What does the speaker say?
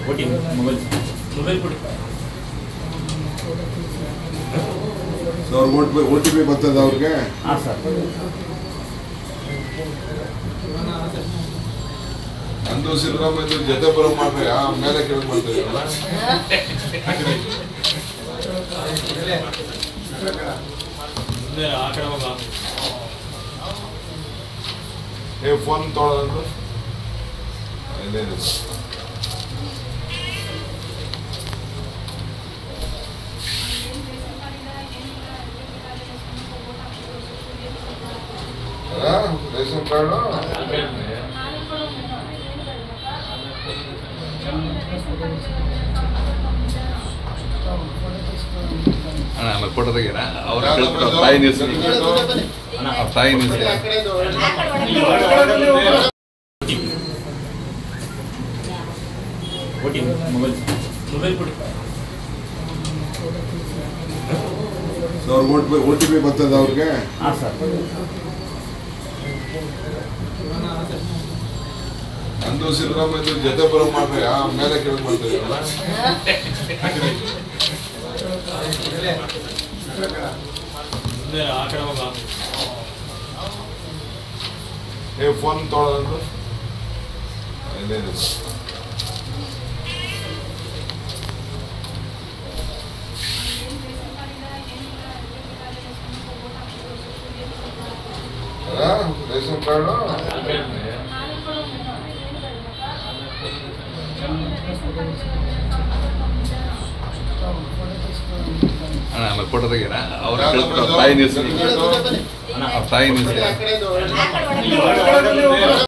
Mobile ಕೊಡಿ sir OTP ಬರ್ತದೆ ಅವ್ರಿಗೆ. ಹಾಂ ಸರ್. ನಂದು ಸಿದ್ದರಾಮಯ್ಯ ಜೊತೆ ಬರೋ ಮಾಡ್ರಿ ಮೇಲೆ ಕೇಳಕ್ ಮಾಡ್ತೀವಿ ಫೋನ್ ತೊಗೊಳೋದು ರೇಷನ್ ಕಾರ್ಡು ಆಮೇಲೆ ಫೋಟೋ ತೆಗೀರ ಅವ್ರ ತಾಯಿ ನ್ಯೂಸ್ ತಾಯಿ ನ್ಯೂಸ್ ಮೊಬೈಲ್ ಕೊಡಿ ಸರ್ OTP ಬರ್ತದೆ ಅವ್ರಿಗೆ. ಹಾಂ ಸರ್. ನಂದು ಸಿದ್ದರಾಮಯ್ಯ ಜೊತೆ ಬರೋ ಮಾಡ್ರಿ ಮೇಲೆ ಕೇಳಕ್ ಮಾಡ್ತೀವಿ ಫೋನ್ ತೊಗೊಳೋದು ರೇಷನ್ ಕಾರ್ಡು ಆಮೇಲೆ ಫೋಟೋ ತೆಗೀರ ಅವ್ರ ತಾಯಿ ನ್ಯೂಸ್ ತಾಯಿ ನ್ಯೂಸ್